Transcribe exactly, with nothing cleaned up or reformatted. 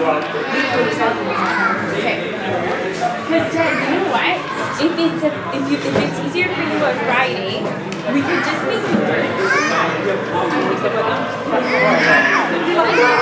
Okay. Because Jen, you know what? If it's a, if you if it's easier for you on Friday, we could just make it work.